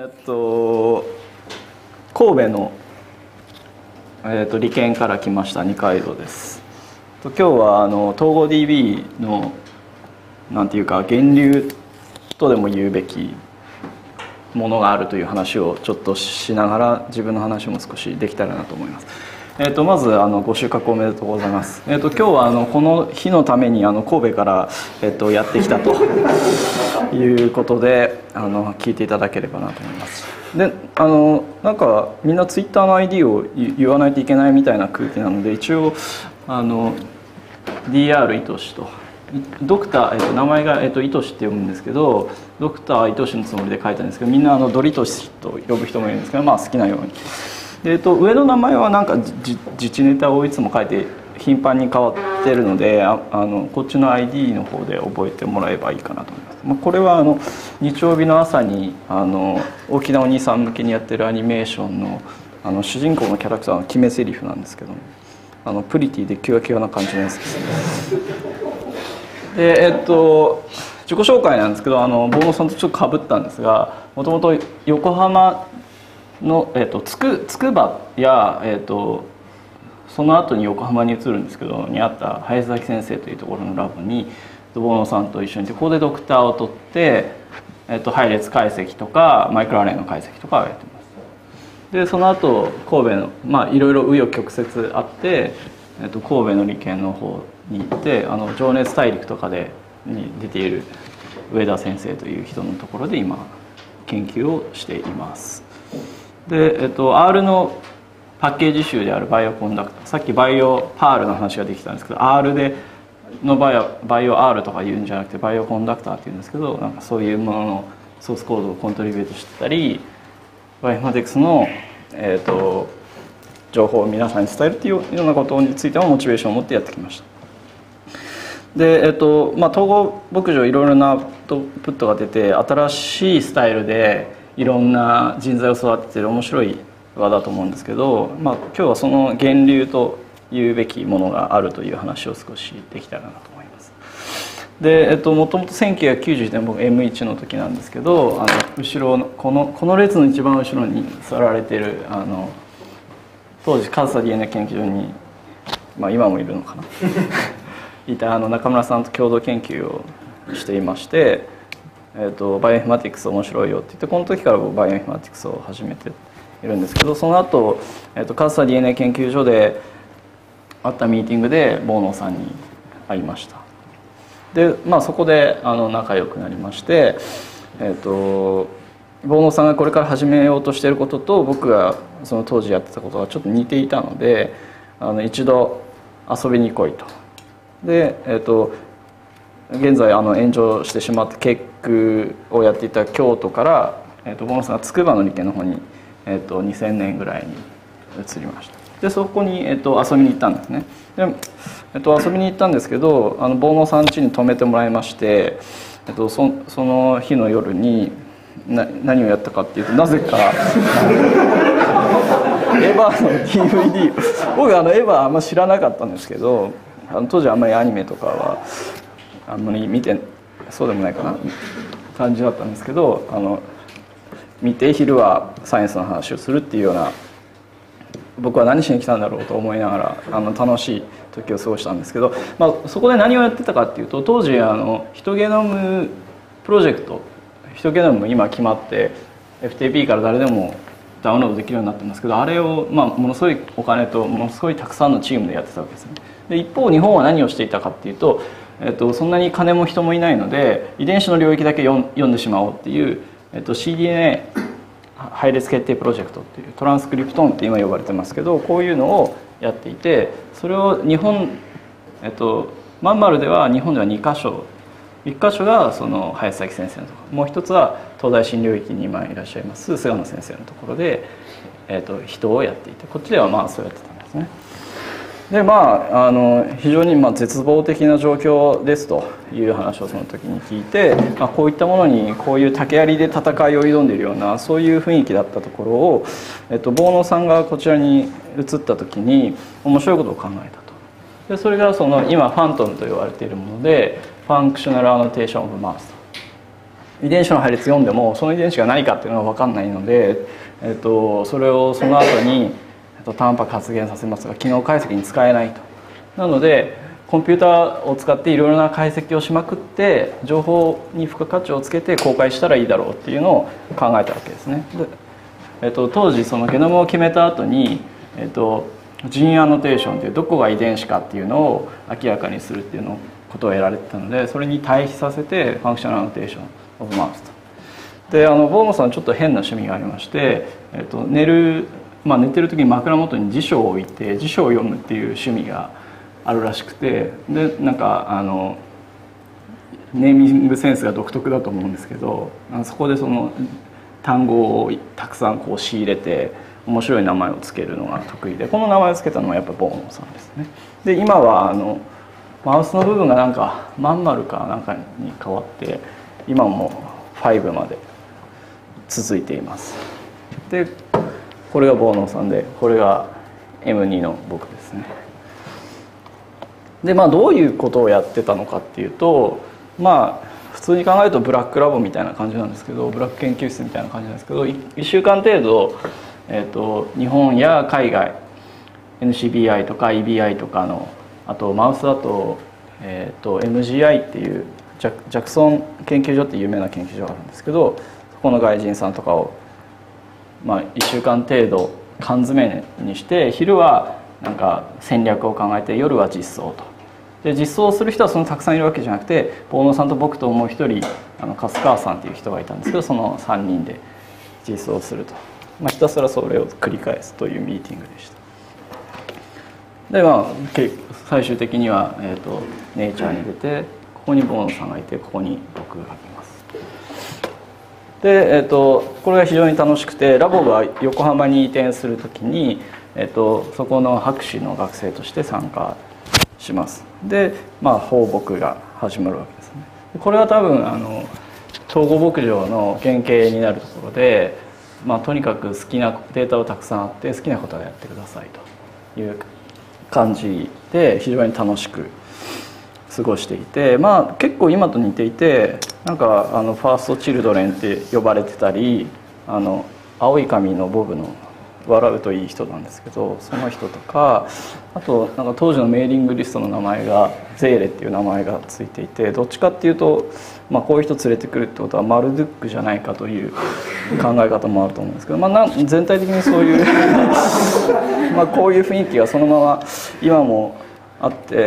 神戸の、理研から来ました二階堂です。今日は統合 DB のなんていうか源流とでも言うべきものがあるという話をちょっとしながら自分の話も少しできたらなと思います。まずご収穫おめでとうございます。今日はこの日のために神戸から、やってきたということで聞いていただければなと思います。でなんかみんなツイッターの ID を言わないといけないみたいな空気なので、一応DR いとしとドクター、名前がいとしって読むんですけど、ドクターいとしのつもりで書いたんですけど、みんなドリトシと呼ぶ人もいるんですけど、まあ好きなように。で上の名前はなんか自治ネタをいつも書いて頻繁に変わってるので、こっちの ID の方で覚えてもらえばいいかなと思います。これは日曜日の朝に大きなお兄さん向けにやってるアニメーションの主人公のキャラクターの決め台詞なんですけど、プリティでキュアキュアな感じのやつですね。で自己紹介なんですけど、坊野さんとちょっとかぶったんですが、もともと横浜の、つくばや、その後に横浜に移るんですけどにあった林崎先生というところのラボに坊野さんと一緒にいて、ここでドクターを取って、配列解析とかマイクロアレイの解析とかをやってます。でその後神戸のいろいろ紆余曲折あって、神戸の理研の方に行って情熱大陸とかに出ている上田先生という人のところで今研究をしています。で、R のパッケージ集であるバイオコンダクター、さっきバイオパールの話ができたんですけど、 R のバイオ R とか言うんじゃなくてバイオコンダクターっていうんですけど、なんかそういうもののソースコードをコントリビュートしてたり、バイオインフォマティクスの、情報を皆さんに伝えるっていうようなことについてもモチベーションを持ってやってきました。で、統合牧場いろいろなアウトプットが出て、新しいスタイルでいろんな人材を育ててる面白い輪だと思うんですけど、今日はその源流と言うべきものがあるという話を少しできたらなと思います。で、もともと1991年僕 M1 の時なんですけど、後ろのこの列の一番後ろに座られてる当時上総 DNA 研究所に、今もいるのかないた中村さんと共同研究をしていまして、バイオインフォマティクス面白いよって言って、この時から僕バイオインフォマティクスを始めているんですけど、その後上総 DNA 研究所であったミーティングで坊野さんに会いました。でそこで仲良くなりまして、坊野さんがこれから始めようとしていることと僕がその当時やってたことがちょっと似ていたので、一度遊びに来いと。で、現在炎上してしまった結句をやっていた京都から、坊野さんが筑波の理研の方に、2000年ぐらいに移りました。でそこに、遊びに行ったんですね。で、遊びに行ったんですけど、坊野さん家に泊めてもらいまして、その日の夜に何をやったかっていうと、なぜかエヴァの DVD 僕エヴァあんま知らなかったんですけど、当時あんまりアニメとかはあんまり見てそうでもないかな感じだったんですけど、見て昼はサイエンスの話をするっていうような、僕は何しに来たんだろうと思いながら楽しい時を過ごしたんですけど、そこで何をやってたかっていうと、当時ヒトゲノムプロジェクト、ヒトゲノム今決まって FTP から誰でもダウンロードできるようになってますけど、あれをものすごいお金とものすごいたくさんのチームでやってたわけですね。で一方日本は何をしていたかっていうと、そんなに金も人もいないので遺伝子の領域だけ読んでしまおうっていう、cDNA 配列決定プロジェクトっていう、トランスクリプトンって今呼ばれてますけど、こういうのをやっていて、それを日本、まんまるでは日本では2箇所、1箇所がその林崎先生のところ、もう一つは東大新領域に今いらっしゃいます菅野先生のところで、人をやっていて、こっちではそうやってたんですね。で非常に絶望的な状況ですという話をその時に聞いて、こういったものにこういう竹槍で戦いを挑んでいるようなそういう雰囲気だったところを、坊野さんがこちらに移った時に面白いことを考えたと。でそれが今ファントムと言われているもので、ファンクショナルアノテーションオブマウスと遺伝子の配列読んでもその遺伝子が何かっていうのが分かんないので、それをその後にタンパク発現させますが機能解析に使えないと。なのでコンピューターを使っていろいろな解析をしまくって情報に付加価値をつけて公開したらいいだろうっていうのを考えたわけですね。で、当時そのゲノムを決めた後に、ジーンアノテーションというどこが遺伝子かっていうのを明らかにするっていうのことをやられてたので、それに対比させてファンクショナルアノテーションオブマウスと。でボーノさんちょっと変な趣味がありまして、寝てる時に枕元に辞書を置いて辞書を読むっていう趣味があるらしくて、でなんかネーミングセンスが独特だと思うんですけど、そこでその単語をたくさんこう仕入れて面白い名前を付けるのが得意で、この名前を付けたのはやっぱボーノさんですね。で今はマウスの部分がなんかまん丸かなんかに変わって今も5まで続いています。でこれがボーノさんで、これが M2 の僕ですね。でどういうことをやってたのかっていうと、普通に考えるとブラックラボみたいな感じなんですけど、ブラック研究室みたいな感じなんですけど、1週間程度、日本や海外 NCBI とか EBI とかの、あとマウスだと、MGI っていうジャクソン研究所っていう有名な研究所があるんですけど、そこの外人さんとかを、1週間程度缶詰にして、昼はなんか戦略を考えて夜は実装と。で実装する人はそのたくさんいるわけじゃなくて、ボーノさんと僕ともう一人粕川さんっていう人がいたんですけど、その3人で実装すると、ひたすらそれを繰り返すというミーティングでした。で最終的には、ネイチャーに出て、ここにボーノさんがいて、ここに僕がいます。で、これが非常に楽しくて、ラボが横浜に移転する時に、そこの博士の学生として参加します。で放牧が始まるわけですね。これは多分統合牧場の原型になるところで、とにかく好きなデータをたくさんあって好きなことをやってくださいという感じで非常に楽しく過ごしていて、結構今と似ていて、なんかファーストチルドレンって呼ばれてたり、青い髪のボブの笑うといい人なんですけど、その人とか、あとなんか当時のメーリングリストの名前がゼーレっていう名前がついていて、どっちかっていうと、こういう人連れてくるってことはマルドゥックじゃないかという考え方もあると思うんですけど、全体的にそういうこういう雰囲気がそのまま今もあって、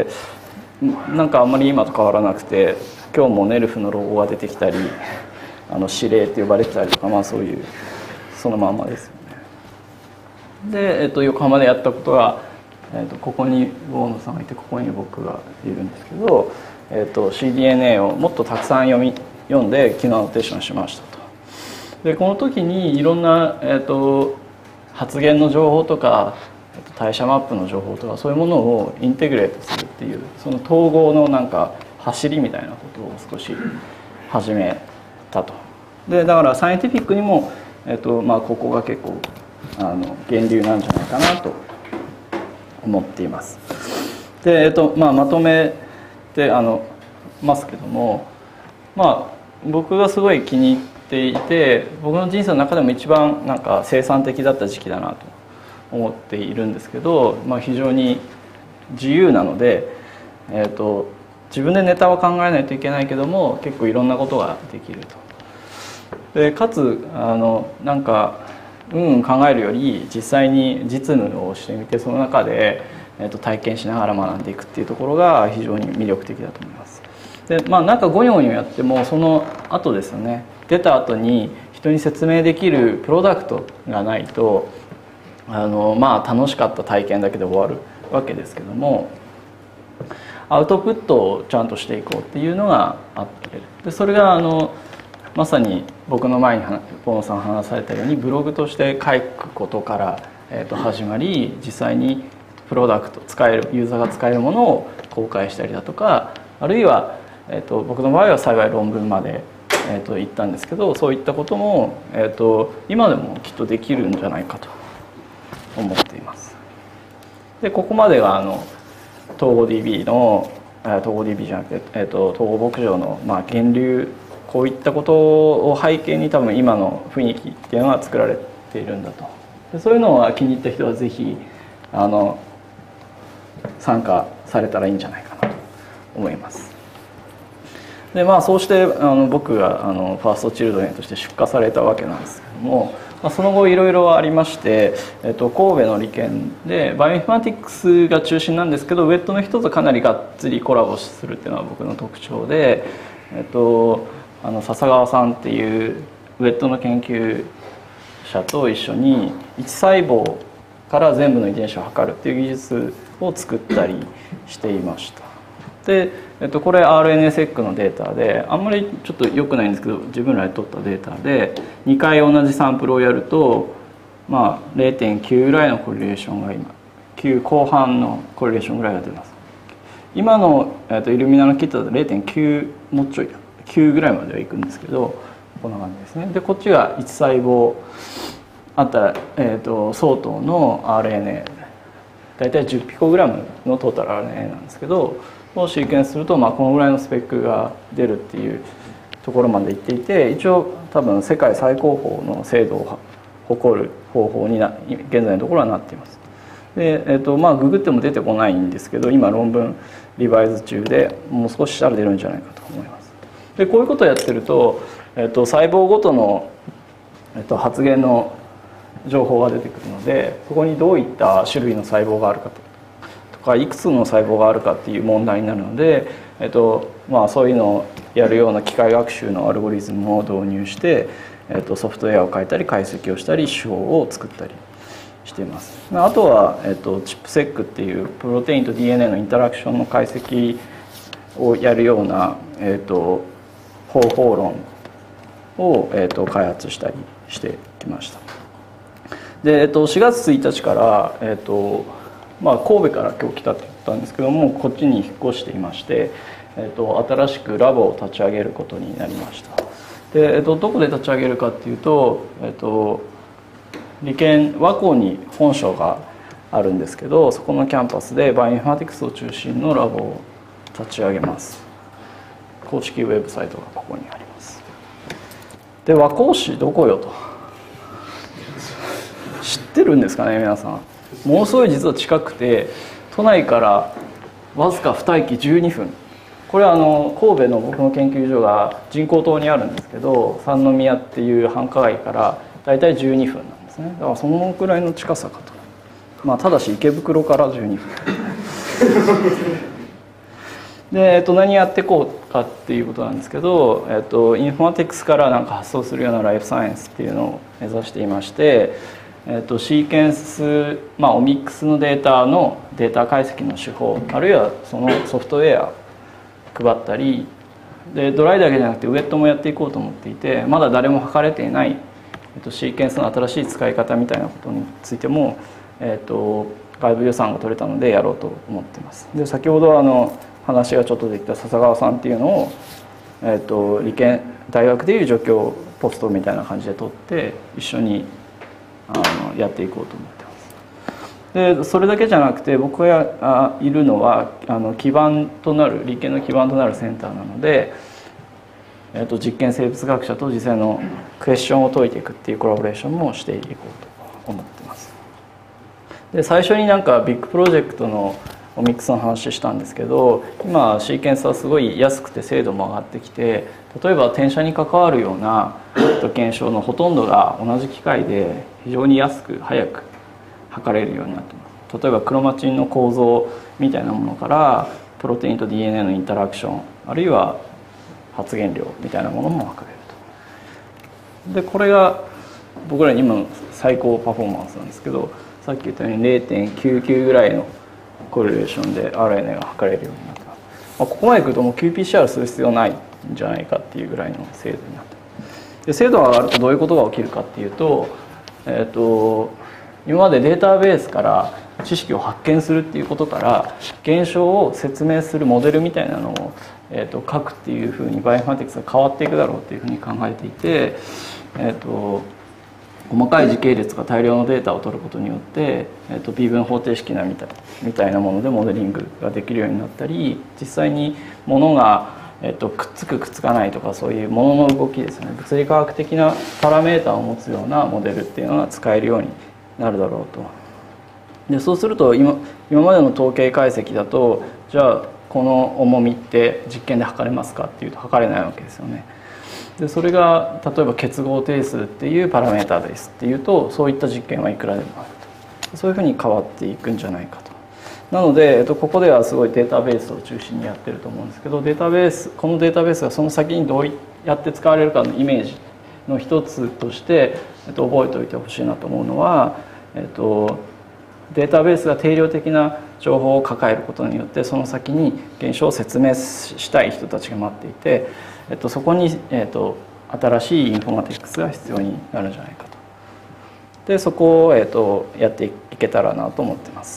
なんかあんまり今と変わらなくて、今日もネルフのロゴが出てきたり、司令って呼ばれてたりとか、そういうそのまんまですよね。で、横浜でやったことが、ここにボーノさんがいて、ここに僕がいるんですけど、cDNA をもっとたくさん読んで機能アノテーションしましたと。でこの時にいろんな、発現の情報とか代謝マップの情報とか、そういうものをインテグレートするっていう、その統合のなんか走りみたいなことを少し始めたと。でだからサイエンティフィックにも、ここが結構源流なんじゃないかなと思っています。で、まとめてますけども、僕がすごい気に入っていて、僕の人生の中でも一番なんか生産的だった時期だなと思っているんですけど、非常に自由なので、自分でネタは考えないといけないけども、結構いろんなことができると。でかつなんか考えるより実際に実務をしてみて、その中で、体験しながら学んでいくっていうところが非常に魅力的だと思います。でなんかゴニョゴニョやっても、その後ですよね、出た後に人に説明できるプロダクトがないと楽しかった体験だけで終わるわけですけども、アウトプットをちゃんとしていこうっていうのがあって、でそれがまさに僕の前にボーノさん話されたように、ブログとして書くことから、始まり、実際にプロダクト使えるユーザーが使えるものを公開したりだとか、あるいは、僕の場合は幸い論文まで、行ったんですけど、そういったことも、今でもきっとできるんじゃないかと思っています。でここまでが統合 DB の統合 DB じゃなくて、統合牧場の源流こういったことを背景に多分今の雰囲気っていうのが作られているんだと。でそういうのは気に入った人はぜひ参加されたらいいんじゃないかなと思います。でそうして僕がファーストチルドレンとして出荷されたわけなんですけども、その後いろいろありまして、神戸の理研でバイオインフォマティクスが中心なんですけど、ウェットの人とかなりがっつりコラボするっていうのは僕の特徴で、笹川さんっていうウェットの研究者と一緒に1細胞から全部の遺伝子を測るっていう技術を作ったりしていました。で、これ RNA-seq のデータであんまりちょっと良くないんですけど、自分らで取ったデータで2回同じサンプルをやると、0.9 ぐらいのコリレーションが今9後半のコリレーションぐらいが出ます。今の、イルミナのキットだと 0.9 もうちょい9ぐらいまではいくんですけど、こんな感じですね。でこっちが1細胞あったら、相当の RNA 大体10ピコグラムのトータル RNA なんですけどをシーケンスすると、このぐらいのスペックが出るっていうところまでいっていて、一応多分世界最高峰の精度を誇る方法に現在のところはなっています。で、ググっても出てこないんですけど、今論文リバイズ中でもう少ししたら出るんじゃないかと思います。でこういうことをやってると、細胞ごとの、発現の情報が出てくるので、そこにどういった種類の細胞があるかとかいくつの細胞があるかっていう問題になるので、そういうのをやるような機械学習のアルゴリズムを導入して、ソフトウェアを書いたり解析をしたり手法を作ったりしています。あとは、チップセックっていうプロテインと DNA のインタラクションの解析をやるような、方法論を、開発したりしてきました。で、4月1日から、神戸から今日来たって言ったんですけども、こっちに引っ越していまして、新しくラボを立ち上げることになりました。で、どこで立ち上げるかっていうと、理研和光に本所があるんですけど、そこのキャンパスでバイオインフォマティクスを中心のラボを立ち上げます。公式ウェブサイトがここにあります。で、和光市どこよと知ってるんですかね皆さん。ものすごい実は近くて、都内からわずか2駅12分。これは神戸の僕の研究所が人工島にあるんですけど、三宮っていう繁華街からだいたい12分なんですね。だからそのくらいの近さかと。ただし池袋から12分で、何やっていこうかっていうことなんですけど、インフォマティクスからなんか発想するようなライフサイエンスっていうのを目指していまして、シーケンス、オミックスのデータのデータ解析の手法、あるいはそのソフトウェア配ったりで、ドライだけじゃなくてウェットもやっていこうと思っていて、まだ誰も測れていない、シーケンスの新しい使い方みたいなことについても、外部予算が取れたのでやろうと思っています。で、先ほど話がちょっとできた笹川さんっていうのを、理研大学でいう助教ポストみたいな感じで取って一緒にやっていこうと思ってます。でそれだけじゃなくて、僕がいるのは基盤となる理研の基盤となるセンターなので、実験生物学者と実際のクエスチョンを解いていくっていうコラボレーションもしていこうと思ってます。で最初になんかビッグプロジェクトのオミックスの話したんですけど、今シーケンスはすごい安くて精度も上がってきて、例えば転写に関わるような現象のほとんどが同じ機械で非常に安く早く測れるようになってます。例えばクロマチンの構造みたいなものからプロテインと DNA のインタラクション、あるいは発現量みたいなものも測れると。でこれが僕らに今の最高パフォーマンスなんですけど、さっき言ったように 0.99 ぐらいのコレレーションで RNA が測れるようになってます。ここまで来るともう qPCR する必要ないんじゃないかっていうぐらいの精度になってます。で精度が上がるとどういうことが起きるかっていうと、今までデータベースから知識を発見するっていうことから現象を説明するモデルみたいなのを、書くっていうふうにバイオインフォマティクスが変わっていくだろうっていうふうに考えていて、細かい時系列が大量のデータを取ることによって、微分方程式みたいなものでモデリングができるようになったり、実際にものがくっつくくっつかないとか、そういうものの動きですね、物理科学的なパラメータを持つようなモデルっていうのが使えるようになるだろうと。でそうすると今までの統計解析だと、じゃあこの重みって実験で測れますかっていうと測れないわけですよね。でそれが例えば結合定数っていうパラメータですっていうと、そういった実験はいくらでもあると、そういうふうに変わっていくんじゃないかと。なので、ここではすごいデータベースを中心にやってると思うんですけど、このデータベースがその先にどうやって使われるかのイメージの一つとして、覚えておいてほしいなと思うのは、データベースが定量的な情報を抱えることによって、その先に現象を説明したい人たちが待っていて、そこに、新しいインフォマティクスが必要になるんじゃないかと。でそこを、やっていけたらなと思ってます。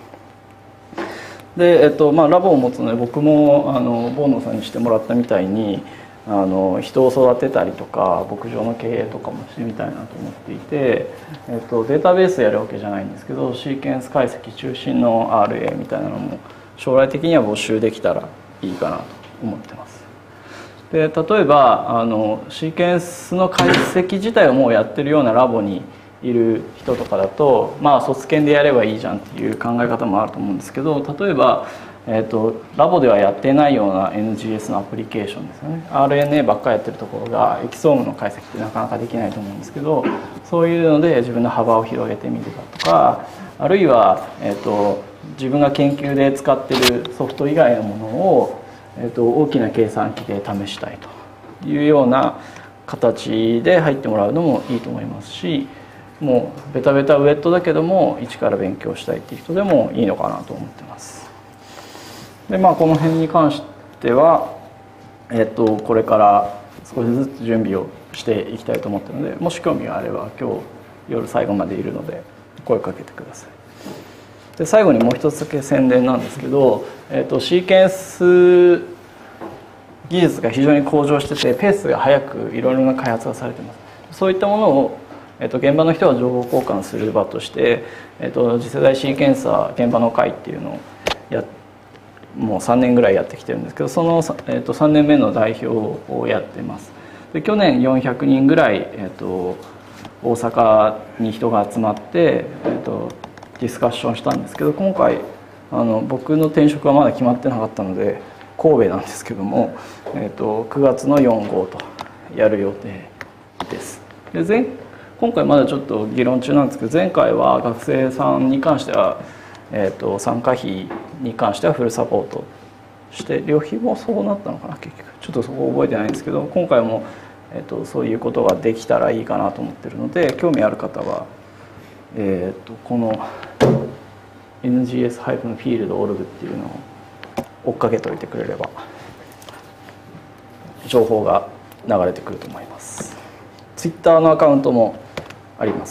で、ラボを持つので、僕もボーノさんにしてもらったみたいに人を育てたりとか牧場の経営とかもしてみたいなと思っていて、データベースやるわけじゃないんですけど、シーケンス解析中心の RA みたいなのも将来的には募集できたらいいかなと思ってます。で例えばシーケンスの解析自体をもうやってるようなラボにいる人とかだと、卒検でやればいいじゃんっていう考え方もあると思うんですけど、例えばラボではやってないような NGS のアプリケーションですよね。 RNA ばっかりやってるところがエキソームの解析ってなかなかできないと思うんですけど、そういうので自分の幅を広げてみるだとか、あるいは、自分が研究で使ってるソフト以外のものを、大きな計算機で試したいというような形で入ってもらうのもいいと思いますし、もうベタベタウェットだけども一から勉強したいっていう人でもいいのかなと思ってます。でこの辺に関しては、これから少しずつ準備をしていきたいと思っているので、もし興味があれば今日夜最後までいるので声かけてください。で最後にもう一つだけ宣伝なんですけど、シーケンス技術が非常に向上してて、ペースが速くいろいろな開発がされています。そういったものを現場の人が情報交換する場として、次世代シーケンサー現場の会っていうのをもう3年ぐらいやってきてるんですけど、その、3年目の代表をやってます。で去年400人ぐらい、大阪に人が集まって、ディスカッションしたんですけど、今回僕の転職はまだ決まってなかったので神戸なんですけども、9月の4号とやる予定です。で今回まだちょっと議論中なんですけど、前回は学生さんに関しては、参加費に関してはフルサポートして、旅費もそうなったのかな、結局ちょっとそこ覚えてないんですけど、今回も、そういうことができたらいいかなと思ってるので、興味ある方は、この NGS-field.org っていうのを追っかけておいてくれれば情報が流れてくると思います。Twitter のアカウントもあります。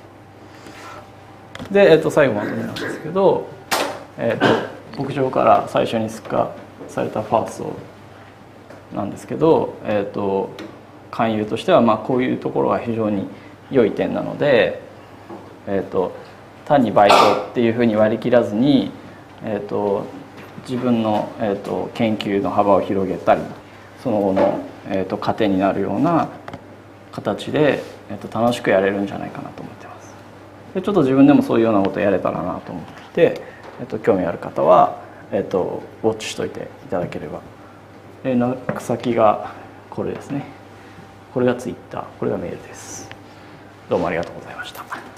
で、最後まとめなんですけど、牧場から最初に出荷されたファーストなんですけど、勧誘としてはこういうところが非常に良い点なので、単にバイトっていうふうに割り切らずに、自分の、研究の幅を広げたり、その後の、糧になるような形で、楽しくやれるんじゃないかなと思ってます。でちょっと自分でもそういうようなことをやれたらなと思っていて、興味ある方は、ウォッチしといていただければ。連絡先がこれですね。これがツイッター、これがメールです。どうもありがとうございました。